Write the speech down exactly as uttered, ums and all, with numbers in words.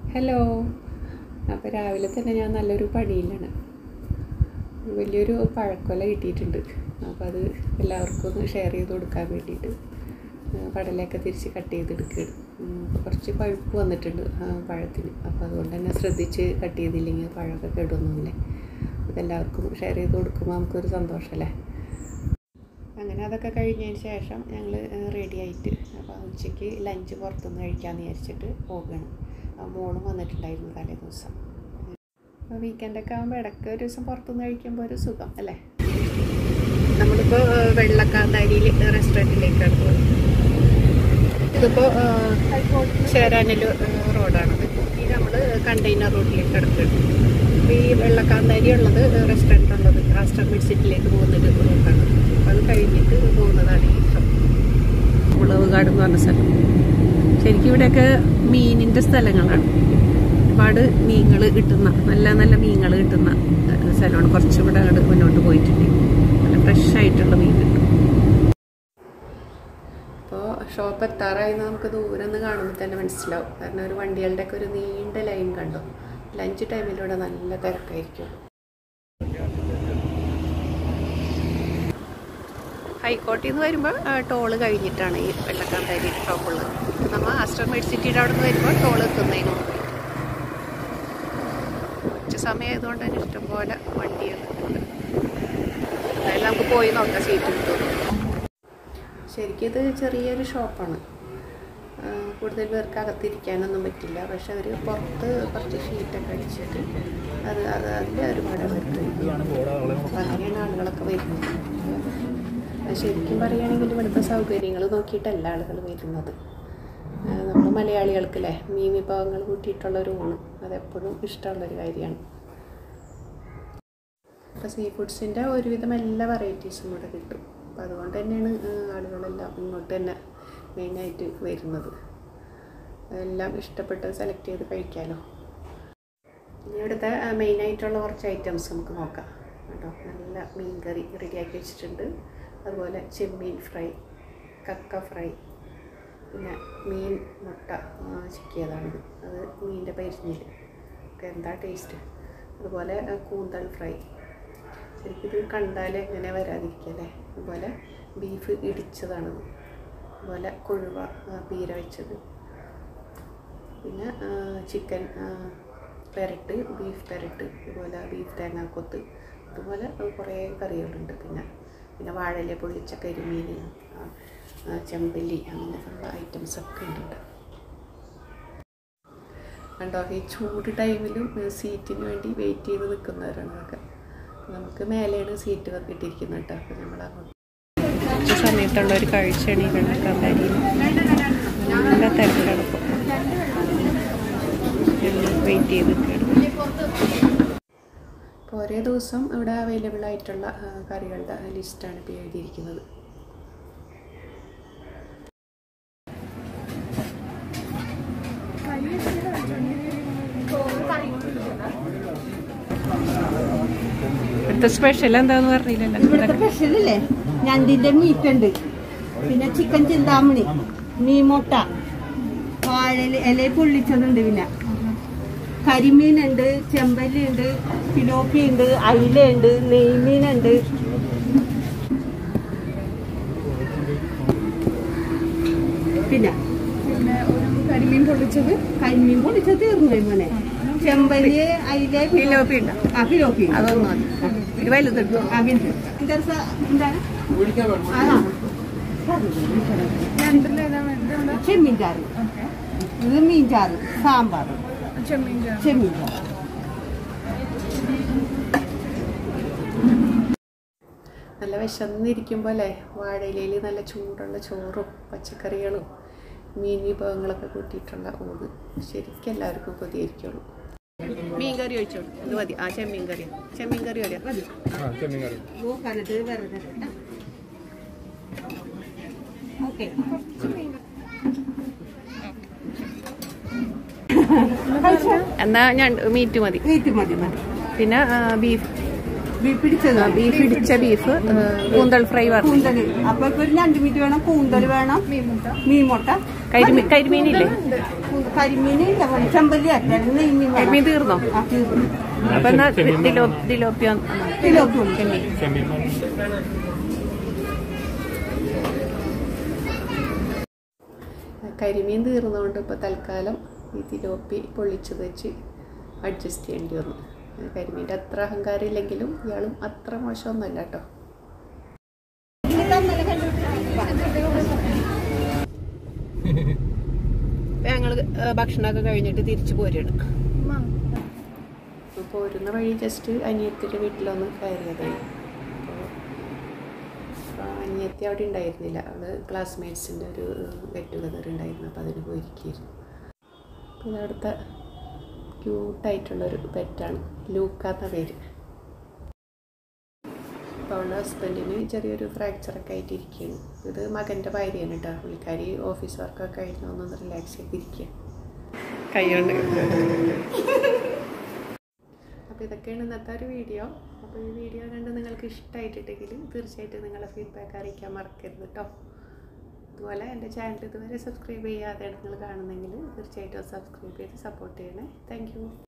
Hello. അപ്പോൾ രാവിലെ തന്നെ ഞാൻ നല്ലൊരു പണിയിലാണ്. വലിയൊരു പഴക്കൊല കിട്ടിയിട്ടുണ്ട്. അപ്പോൾ അത് എല്ലാവർക്കും ഒന്ന് ഷെയർ ചെയ്ത് കൊടുക്കാൻ വേണ്ടിയിട്ട് പടലയൊക്കെ തിരിച്ച് കട്ട് ചെയ്തെടുക്കുകയാണ്. കുറച്ച് പഴുപ്പ് വന്നിട്ടുണ്ട് പഴത്തിന്. അപ്പോൾ അതുകൊണ്ട് തന്നെ ശ്രദ്ധിച്ച് കട്ട് ചെയ്തില്ലെങ്കിൽ പഴമൊക്കെ കേടൊന്നുമില്ലേ. അതെല്ലാവർക്കും ഷെയർ ചെയ്ത് കൊടുക്കുമ്പോൾ നമുക്കൊരു സന്തോഷമല്ലേ. അങ്ങനെ അതൊക്കെ കഴിഞ്ഞതിന് ശേഷം ഞങ്ങൾ റെഡി ആയിട്ട് അപ്പോൾ ഉച്ചയ്ക്ക് ലഞ്ച് പുറത്തുനിന്ന് കഴിക്കാമെന്ന് വിചാരിച്ചിട്ട് പോവുകയാണ്. മോളും വന്നിട്ടുണ്ടായിരുന്നു തലേ ദിവസം. അപ്പോൾ വീക്കെൻഡൊക്കെ ആകുമ്പോൾ ഇടയ്ക്ക് ഒരു ദിവസം പുറത്തുനിന്ന് കഴിക്കുമ്പോൾ ഒരു സുഖം അല്ലേ. നമ്മളിപ്പോൾ വെള്ളക്കാന്താരിയിൽ റെസ്റ്റോറൻറ്റിലേക്കാണ് പോകുന്നത്. ഇതിപ്പോൾ ചേരാനൽ റോഡാണത്. ഈ നമ്മൾ കണ്ടെയ്നർ റോഡിലേക്ക് കിടക്കുകയാണ്. അപ്പോൾ ഈ വെള്ളക്കാന്താരി ഉള്ളത് റെസ്റ്റോറൻറ്റ് ഉള്ളത് ആസ്റ്റർ മിഡ്സിറ്റിലേക്ക് പോകുന്നൊരു റോഡാണ്. അപ്പോൾ അത് കഴിഞ്ഞിട്ട് പോകുന്നതാണ് ഈ മുളവുകാട് എന്ന് പറഞ്ഞ സ്ഥലം. ശരിക്കും ഇവിടെയൊക്കെ മീനിൻ്റെ സ്ഥലങ്ങളാണ്. ഒരുപാട് മീനുകൾ കിട്ടുന്ന നല്ല നല്ല മീനുകൾ കിട്ടുന്ന സ്ഥലമാണ്. കുറച്ചും കൂടെ അങ്ങോട്ട് മുന്നോട്ട് പോയിട്ടുണ്ട് നല്ല ഫ്രഷ് ആയിട്ടുള്ള മീൻ കിട്ടും. അപ്പോൾ ഷോപ്പ് എത്താറായി നമുക്ക് ദൂരെ നിന്ന് കാണുമ്പോൾ തന്നെ മനസ്സിലാവും. കാരണം ഒരു വണ്ടികളുടെയൊക്കെ ഒരു നീണ്ട ലൈൻ കണ്ടോ. ലഞ്ച് ടൈമിലൂടെ നല്ല തിരക്കായിരിക്കും. ഹൈക്കോട്ടിൽ നിന്ന് വരുമ്പോൾ ടോള് കഴിഞ്ഞിട്ടാണ് ഈ വെള്ളക്കാന്താരി ഷോപ്പുള്ളത്. നമ്മൾ ആസ്റ്റർ മെഡിസിറ്റിയുടെ അവിടെ നിന്ന് വരുമ്പോൾ ടോൾ എത്തുന്നതിന് മുമ്പ്. ഉച്ച സമയമായതുകൊണ്ട് തന്നെ ഇഷ്ടംപോലെ വണ്ടികളുണ്ട്. അതായത് നമുക്ക് പോയി നോക്കാം സീറ്റ് കിട്ടും. ശരിക്കും ഇത് ചെറിയൊരു ഷോപ്പാണ്. കൂടുതൽ പേർക്ക് അകത്തിരിക്കാനൊന്നും പറ്റില്ല. പക്ഷെ അവർ പുറത്ത് കുറച്ച് ഷീറ്റൊക്കെ അടിച്ചിട്ട് അത് അത് അതിൻ്റെ ഒരുപാട് പേർക്ക് അപ്പോൾ അങ്ങനെയാണ് ആളുകളൊക്കെ വരുന്നത്. ശരിക്കും പറയുകയാണെങ്കിൽ ഇവിടുത്തെ സൗകര്യങ്ങൾ നോക്കിയിട്ടല്ല ആളുകൾ വരുന്നത്. നമ്മൾ മലയാളികൾക്കല്ലേ മീൻ വിഭവങ്ങൾ കൂട്ടിയിട്ടുള്ള ഒരു ഊണ് അതെപ്പോഴും ഇഷ്ടമുള്ളൊരു കാര്യമാണ്. അപ്പോൾ സീ ഫുഡ്സിൻ്റെ ഒരുവിധം എല്ലാ വെറൈറ്റീസും ഇവിടെ കിട്ടും. അപ്പോൾ അതുകൊണ്ട് തന്നെയാണ് ആളുകളെല്ലാം ഇങ്ങോട്ട് തന്നെ മെയിനായിട്ട് വരുന്നത്. എല്ലാം ഇഷ്ടപ്പെട്ട് സെലക്ട് ചെയ്ത് കഴിക്കാമല്ലോ. ഇനി ഇവിടുത്തെ മെയിനായിട്ടുള്ള കുറച്ച് ഐറ്റംസ് നമുക്ക് നോക്കാം കേട്ടോ. നല്ല മീൻ കറി റെഡിയാക്കി വെച്ചിട്ടുണ്ട്. അതുപോലെ ചെമ്മീൻ ഫ്രൈ, കക്ക ഫ്രൈ, പിന്നെ മീൻ മുട്ട ചിക്കിയതാണിത്. അത് മീനിൻ്റെ പരിഞ്ഞിൽ ഒക്കെ എന്താ ടേസ്റ്റ്. അതുപോലെ കൂന്തൽ ഫ്രൈ. ശരിക്കും ഇത് കണ്ടാൽ എങ്ങനെ വരാതിരിക്കല്ലേ. അതുപോലെ ബീഫ് ഇടിച്ചതാണിത്. അതുപോലെ കൊഴുവ പീര വെച്ചത്, പിന്നെ ചിക്കൻ പെരട്ട്, ബീഫ് പെരട്ട്, അതുപോലെ ബീഫ് തേങ്ങാക്കൊത്ത്, അതുപോലെ കുറേ കറികളുണ്ട്. പിന്നെ പിന്നെ വാഴയില പൊള്ളിച്ച കരിമീൻ, ചെമ്പല്ലി, അങ്ങനെയുള്ള ഐറ്റംസൊക്കെ ഉണ്ട്. കണ്ടോ ഈ ചൂട് ടൈമിലും സീറ്റിന് വേണ്ടി വെയിറ്റ് ചെയ്ത് നിൽക്കുന്നവരാണ് അതൊക്കെ. നമുക്ക് മേലെയാണ് സീറ്റ് ഇട്ടിരിക്കുന്നത് കേട്ടോ. അപ്പോൾ നമ്മൾ അങ്ങോട്ട് ഉച്ച സമയത്തുള്ള ഒരു കാഴ്ചയാണ് ഈ വെള്ളക്കാന്താരിയിൽ. നല്ല തിരക്കാണ് ഇപ്പോൾ. വെയിറ്റ് ചെയ്ത് നിൽക്കുകയാണ്. അപ്പോൾ ഒരേ ദിവസം ഇവിടെ അവൈലബിൾ ആയിട്ടുള്ള കറികളുടെ ലിസ്റ്റാണ് ഇപ്പോൾ എഴുതിയിരിക്കുന്നത്. ഇവിടുത്തെ സ്പെഷ്യൽ എന്താന്ന് പറഞ്ഞില്ലല്ലോ. ഇവിടുത്തെ സ്പെഷ്യലല്ലേ ഞണ്ടിന്റെ മീറ്റ് ഉണ്ട്, പിന്നെ ചിക്കൻ ചിന്താമണി, മീൻമുട്ട, വാഴ ഇല പൊള്ളിച്ചതുണ്ട്, പിന്നെ കരിമീനുണ്ട്, ചെമ്പല്ലിയുണ്ട്, പിലോപ്പിയുണ്ട്, അയിലുണ്ട്, നെയ്മീനുണ്ട്. പിന്നെ പിന്നെ ഒരു കരിമീൻ പൊള്ളിച്ചത് കരിമീൻ പൊള്ളിച്ചത് തീർന്നു മോനെ. ചെമ്പല്ലി, അയില, പിലോപ്പി ഉണ്ട്. ആ പിലോപ്പി അതൊന്നും വലുതുണ്ട്. എന്താണ് ചെമ്മീൻ ചാറ്, ഇത് മീൻ ചാറ്, സാമ്പാർ, ചെമ്മീൻ ചെമ്മീൻ ചാറ്. നല്ല വിശന്നിരിക്കുമ്പോൾ അല്ലേ വാഴയിലയിൽ നല്ല ചൂടുള്ള ചോറും പച്ചക്കറികളും മീൻ വിഭവങ്ങളൊക്കെ കൂട്ടിയിട്ടുള്ള ഊണ് ശരിക്കും എല്ലാവർക്കും കൊതിയായിരിക്കുള്ളൂ. മീൻ കറി ഒഴിച്ചോളൂ. ഇത് മതി. ആ ചെമ്മീൻ കറി ചെമ്മീൻ കറി വരാം. എന്നാ ഞാൻ മീറ്റ് മതി. മീറ്റ് മതി മതി. പിന്നെ ബീഫ് ബീഫ് പിടിച്ചത് ബീഫ് ഇടിച്ച ബീഫ്, കൂന്തൽ ഫ്രൈ പറഞ്ഞു. കൂന്തൽ അപ്പൊ ഒരു രണ്ട് മീറ്റ് വേണം, കൂന്തൽ വേണം, മീൻമുട്ട, കരിമീൻ കരിമീനില്ലേ കരിമീനില്ല ചെമ്പല്ലി കരിമീൻ തീർന്നോ? അപ്പൊ എന്നാ തിലോപ്പിയ കരിമീൻ തീർന്നുകൊണ്ട് ഇപ്പോൾ തൽക്കാലം ഈ തിലോപ്പി പൊള്ളിച്ചത് വെച്ച് അഡ്ജസ്റ്റ് ചെയ്യേണ്ടി വന്നു. കരിമീൻ്റെ അത്ര അഹങ്കാരം ഇല്ലെങ്കിലും ഇയാളും അത്ര മോശമൊന്നുമല്ല കേട്ടോ. ഞങ്ങൾ ഭക്ഷണമൊക്കെ കഴിഞ്ഞിട്ട് തിരിച്ചു പോരുകയാണ്. അപ്പോൾ പോരുന്ന വഴി ജസ്റ്റ് അനിയത്തിൻ്റെ വീട്ടിലൊന്ന് കയറിയതായി. അപ്പോൾ അനിയത്തി അവിടെ ഉണ്ടായിരുന്നില്ല, അവള് ക്ലാസ്മേറ്റ്സിൻ്റെ ഒരു ഗെറ്റ് ടുഗദർ ഉണ്ടായിരുന്നു, അപ്പോൾ അതിന് പോയിരിക്കുകയായിരുന്നു. അപ്പോൾ ഇതവിടുത്തെ ക്യൂട്ടായിട്ടുള്ളൊരു പെറ്റാണ്, ലൂക്ക എന്ന പേര്. അപ്പോൾ അവളുടെ ഹസ്ബൻഡിന് ചെറിയൊരു ഫ്രാക്ചറൊക്കെ ആയിട്ടിരിക്കുകയാണ്. ഇത് മകൻ്റെ ഭാര്യയാണ് കേട്ടോ. പുള്ളിക്കാരി ഓഫീസ് വർക്കൊക്കെ കഴിഞ്ഞ് ഒന്ന് റിലാക്സ് ചെയ്തിരിക്കുക കൈകൊണ്ട്. അപ്പോൾ ഇതൊക്കെയാണ് ഇന്നത്തെ ഒരു വീഡിയോ. അപ്പോൾ ഈ വീഡിയോ കണ്ട് നിങ്ങൾക്ക് ഇഷ്ടമായിട്ടുണ്ടെങ്കിൽ തീർച്ചയായിട്ടും നിങ്ങളുടെ ഫീഡ്ബാക്ക് അറിയിക്കാൻ മറക്കരുത് കേട്ടോ. അതുപോലെ എൻ്റെ ചാനൽ ഇതുവരെ സബ്സ്ക്രൈബ് ചെയ്യാതെയാണ് നിങ്ങൾ കാണുന്നെങ്കിൽ തീർച്ചയായിട്ടും സബ്സ്ക്രൈബ് ചെയ്ത് സപ്പോർട്ട് ചെയ്യണേ. Thank U.